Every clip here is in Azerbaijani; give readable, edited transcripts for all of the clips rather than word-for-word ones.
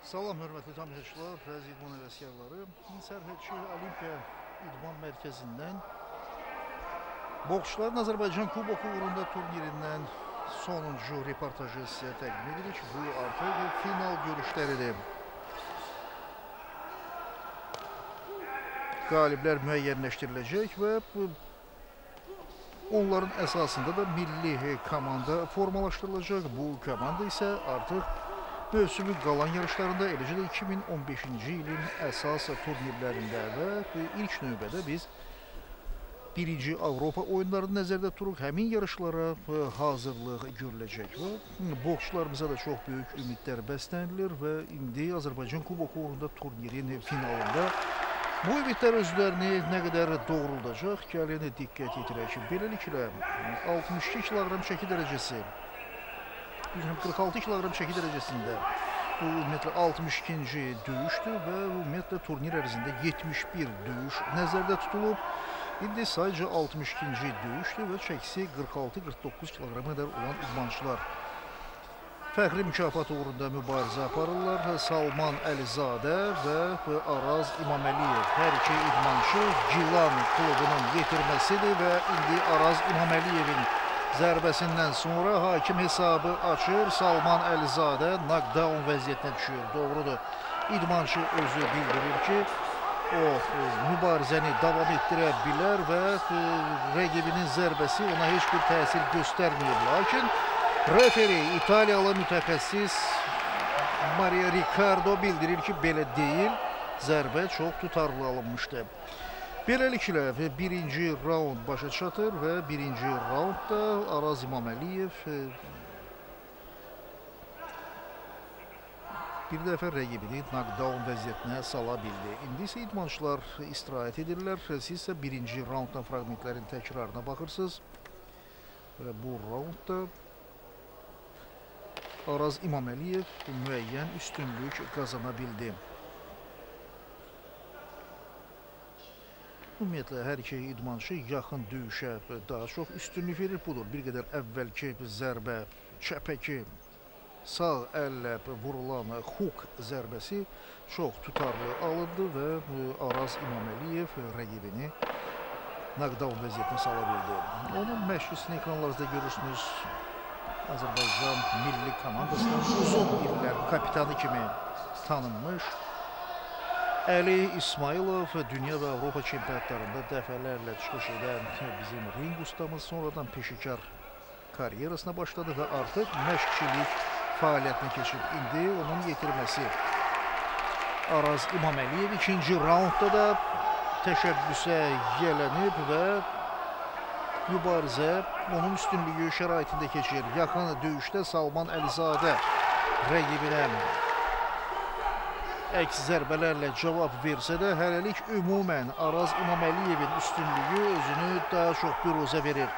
Salam, hörmətli tamaşaçılar, əziz idman həvəskarları. Sərhədçi Olimpiya İdman Mərkəzindən boksçuların Azərbaycan Kuboku uğrunda turnirindən sonuncu reportajı sizə təqdim edirik. Bu artıq final görüşləridir. Qaliblər müəyyənləşdiriləcək və onların əsasında da milli komanda formalaşdırılacaq. Bu komanda isə artıq mövsümün qalan yarışlarında, eləcə də 2015-ci ilin əsas turnirlərində və ilk növbədə biz birinci Avropa oyunlarını nəzərdə tuturuq. Həmin yarışlara hazırlıq görüləcək və boksçularımıza da çox böyük ümidlər bəslənilir və indi Azərbaycan Kuboku uğrunda turnirin finalında bu ümidlər özlərini nə qədər doğruldacaq, gəlin diqqət yetirək. Beləliklə 62 kiloqram çəki dərəcəsi 46 kiloqram çəki dərəcəsində bu ümumiyyətlə 62-ci döyüşdür və ümumiyyətlə turnir ərzində 71 döyüş nəzərdə tutulub. İndi sadəcə 62-ci döyüşdür və çəkisi 46-49 kiloqrama qədər olan idmançılar fəxri mükafat uğrunda mübarizə aparırlar. Salman Əlizadə və Araz İmaməliyev hər iki idmançı Gilan klubunun yetirməsidir və indi Araz İmaməliyevin zərbəsindən sonra hakim hesabı açır. Salman Əlizadə knockdown vəziyyətinə düşür. Doğrudur. İdmançı özü bildirir ki, o mübarizəni davam etdirə bilər və rəqibinin zərbəsi ona heç bir təsir göstərməyib. Lakin referi, İtaliyalı mütəxəssis Maria Ricardo bildirir ki, belə deyil. Zərbə çox tutarlı alınmışdı. Beləliklə birinci raund başa çatır və birinci raundda Araz İmaməliyev bir dəfə rəqibini knockdown vəziyyətinə sala bildi. İndi isə idmançılar istirahət edirlər. Siz isə birinci raunddan fraqmentlərin təkrarına baxırsınız. Və bu raundda Araz İmaməliyev müəyyən üstünlük qazana bildi. Ümumiyyətlə, hər iki idmançı yaxın döyüşə daha çox üstünlük verir. Budur, bir qədər əvvəlki zərbə, çəpəki, sağ əllə vurulan huk zərbəsi çox tutarlı alındı və Araz İmaməliyev rəqibini knockdown vəziyyətinə sala bildi. Onun məşqçisini ekranlarınızda görürsünüz. Azərbaycan milli komandasının uzun illər kapitanı kimi tanınmış Əli İsmailov dünya və Avropa çempionatlarında dəfələrlə çıxış edən bizim ring ustamız sonradan peşəkar karyerasına başladı və artıq məşqçilik fəaliyyətinə keçib. İndi onun yetirməsi Araz İmaməliyev ikinci raundda da təşəbbüsə yələnib və mübarizə onun üstünlüyü şəraitində keçir. Yaxın döyüşdə Salman Əlizadə rəqibinə əks zərbələrlə cavab versə də, hələlik ümumən Araz İmaməlliyevin üstünlüyü özünü daha çox büruzə verir.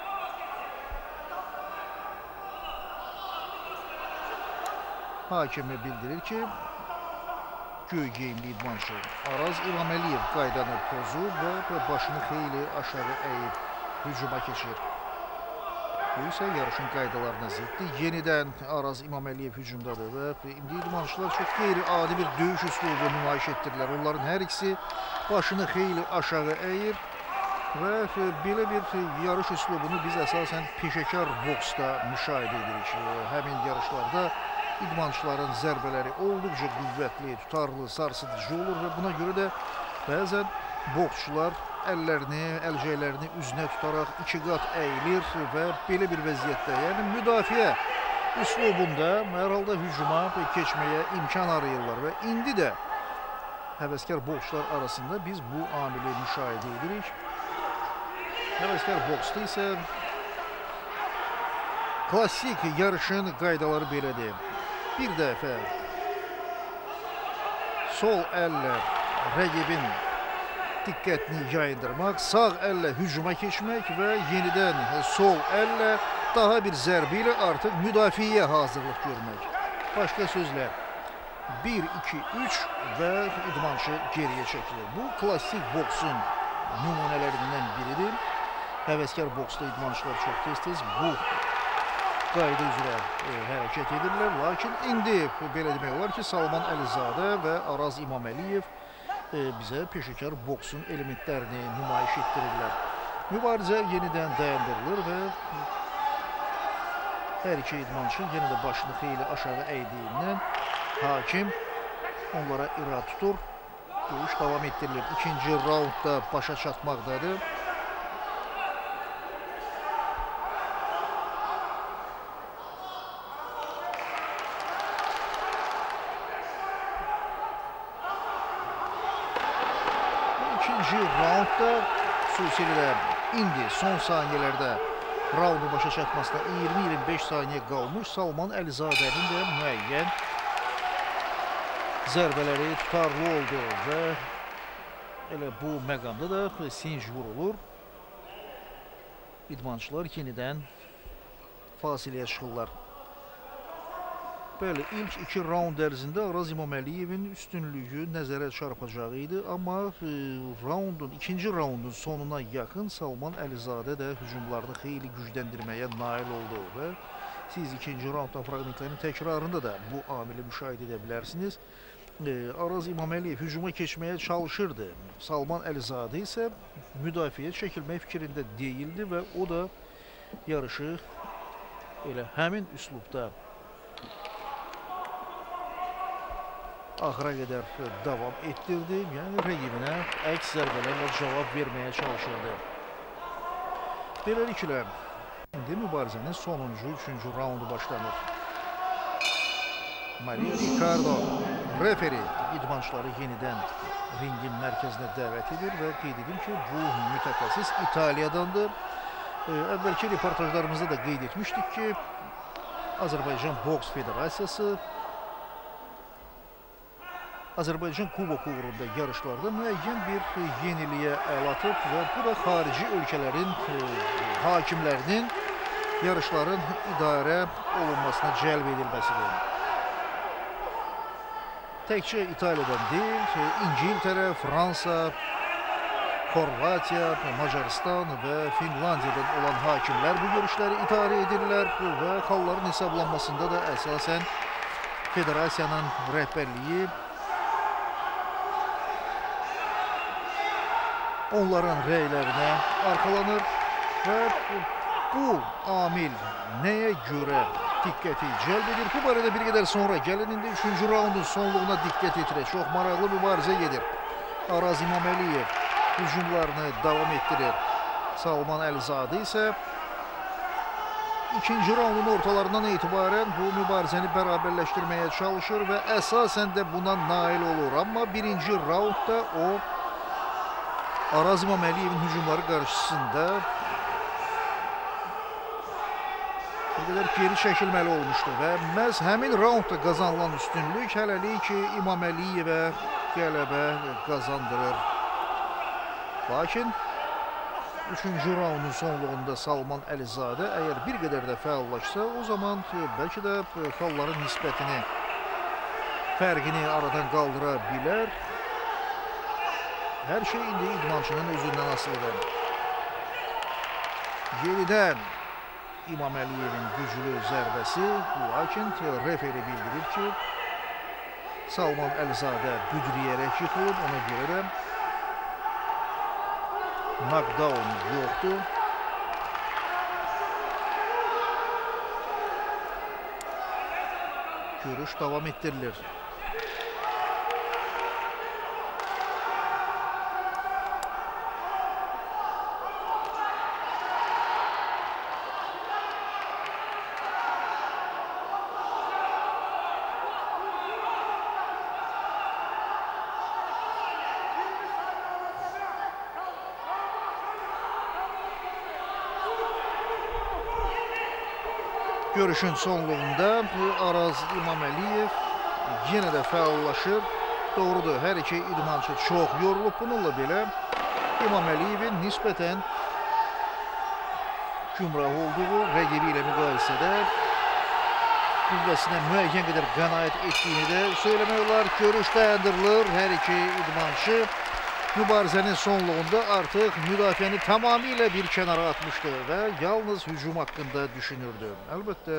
Hakimi bildirir ki, göy geyimli idmançı Araz İmaməliyev qaydanı pozub və başını xeyli aşağı əyib hücuma keçir. Bu isə yarışın qaydalarına ziddir. Yenidən Araz İmaməliyev hücumdadır və indi idmançılar çox qeyri-adi bir döyüş üslubu nümayiş etdirirlər. Onların hər ikisi başını xeyli aşağı əyir və belə bir yarış üslubunu biz əsasən peşəkar boksda müşahidə edirik. Həmin yarışlarda idmançıların zərbələri olduqca qüvvətli, tutarlı, sarsıdıcı olur və buna görə də bəzən boksçular əllərini, əlcəklərini üzünə tutaraq iki qat əyilir və belə bir vəziyyətdə, yəni müdafiə üslubunda hər halda hücuma keçməyə imkan arayırlar və indi də həvəskar boksçular arasında biz bu amili müşahidə edirik. Həvəskar boksda isə klassik yarışın qaydaları belədir. Bir dəfə sol əllə rəqibin diqqətini yayındırmaq, sağ əllə hücuma keçmək və yenidən sol əllə daha bir zərbə ilə artıq müdafiəyə hazırlıq görmək. Başqa sözlər 1, 2, 3 və idmançı geriyə çəkilir. Bu klassik boksun nümunələrindən biridir. Həvəskar boksda idmançılar çox tez-tez bu qayda üzrə hərəkət edirlər. Lakin indi belə demək olar ki, Salman Əlizadə və Araz İmaməliyev bizə peşəkar boksun elementlərini nümayiş etdirirlər. Mübarizə yenidən dayandırılır və hər iki idmançı yenə də başını xeyli aşağı əydiyindən hakim onlara irad tutur. Döyüş davam etdirilir. İkinci raundda başa çatmaqdadır. İkinci raundda xüsusilə indi son saniyələrdə raundun başa çatmasına 20-25 saniyə qalmış. Salman Əlizadənin də müəyyən zərbələri tutarlı oldu və elə bu məqamda da sinc vurulur. İdmançılar yenidən fasiləyə çıxırlar. Bəli, ilk iki raund ərzində Araz İmaməliyevin üstünlüyü nəzərə çarpacağı idi. Amma ikinci raundun sonuna yaxın Salman Əlizadə də hücumlarını xeyli gücləndirməyə nail oldu və siz ikinci raunddan fraqmentlərin təkrarında da bu amili müşahidə edə bilərsiniz. Araz İmaməliyev hücuma keçməyə çalışırdı. Salman Əlizadə isə müdafiəyə çəkilmək fikrində deyildi və o da yarışı elə həmin üslubda axıra qədər davam etdirdi. Yəni rəqibinə əks zərbələrlə cavab verməyə çalışırdı. Beləliklə, indi mübarizənin sonuncu, üçüncü raundu başlanır. Maria Ricardo, referi, idmançıları yenidən ringin mərkəzinə dəvət edir və qeyd edim ki, bu mütəxəssis İtaliyadandır. Əvvəlki reportajlarımızda da qeyd etmişdik ki, Azərbaycan Boks Federasiyası Azərbaycan Kubok uğrunda yarışlarda müəyyən bir yeniliyə əl atıb və bu da xarici ölkələrin hakimlərinin yarışların idarə olunmasına cəlb edilməsidir. Təkcə İtaliyadan deyil, İngiltərə, Fransa, Xorvatiya, Macaristan və Finlandiyadan olan hakimlər bu görüşləri idarə edirlər və xalların hesablanmasında da əsasən federasiyanın rəhbərliyi onların rəylərinə arxalanır və bu amil nəyə görə diqqəti cəlb edir? Bu barədə bir qədər sonra gəlin, indi 3-cü raundun sonluğuna diqqət etirək. Çox maraqlı mübarizə gedir. Araz İmaməliyev hücumlarını davam etdirir. Salman Əlizadə isə ikinci raundun ortalarından etibarən bu mübarizəni bərabərləşdirməyə çalışır və əsasən də buna nail olur. Amma birinci raundda o Araz İmaməlievin hücumları qarşısında bir qədər geri çəkilməli olmuşdu və məhz həmin raundda qazanılan üstünlük hələlik ki, İmaməliyevə qələbə qazandırır. Lakin 3-cü raundun sonluğunda Salman Əlizadə əgər bir qədər də fəallaşsa, o zaman bəlkə də xalların nisbətini, fərqini aradan qaldıra bilər. Hər şey indi idmançının özündən asılıdır. Yenidən İmaməliyevin güclü zərbəsi, lakin referi bildirir ki, Salman Əlizadə büdriyərək yıxılıb, ona görə də knockdown yoxdur. Görüş davam etdirilir. Görüşün sonluğunda Araz İmaməliyev yenə də fəallaşır. Doğrudur, hər iki idmançı çox yorulub. Bununla belə İmaməliyevin nisbətən gümrah olduğu rəqibi ilə müqayisədə qüvvəsinə müəyyən qədər qənaət etdiyini də söyləmək olar. Görüş dayandırılır. Hər iki idmançı mübarizənin sonluğunda artıq müdafiəni tamamilə bir kənara atmışdı və yalnız hücum haqqında düşünürdü. Əlbəttə,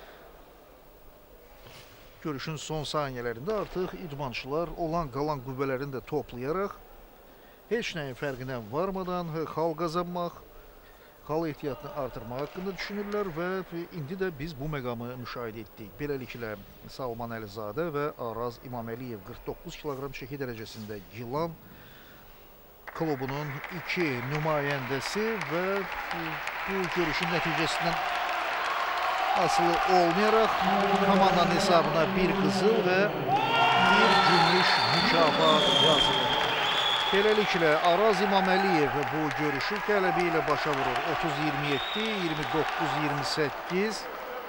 görüşün son saniyələrində artıq idmançılar olan qalan qüvvələrini də toplayaraq heç nəyin fərqinə varmadan xal qazanmaq, xal ehtiyatını artırmaq haqqında düşünürlər və indi də biz bu məqamı müşahidə etdik. Beləliklə, Salman Əlizadə və Araz İmaməliyev 49 kiloqram çəki dərəcəsində Gilan klubunun iki nümayəndəsi və bu görüşün nəticəsindən asılı olmayaraq komandanın hesabına bir qızıl və bir gümüş mükafat yazılır. Beləliklə, Araz İmaməliyev bu görüşü qələbi ilə başa vurur. 30-27, 29-28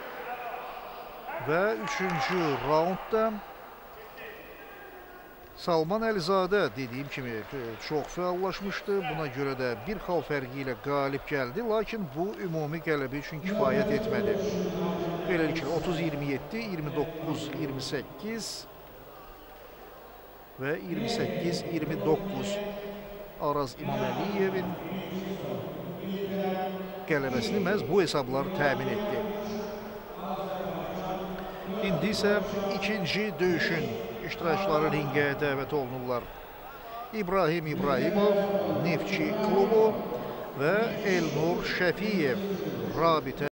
və 3-cü raundda Salman Əlizadə dediyim kimi çox fəallaşmışdı. Buna görə də bir xal fərqi ilə qalib gəldi. Lakin bu ümumi qələbi üçün kifayət etmədi. Beləliklə 30-27, 29-28 və 28-29 Araz İmaməlliyevin qələbəsini məhz bu hesablar təmin etdi. İndi isə ikinci döyüşün iştirakçıları ringə dəvət olunurlar. İbrahim İbrahimov, Neftçi klubu və Elnur Şəfiyev, Rabitə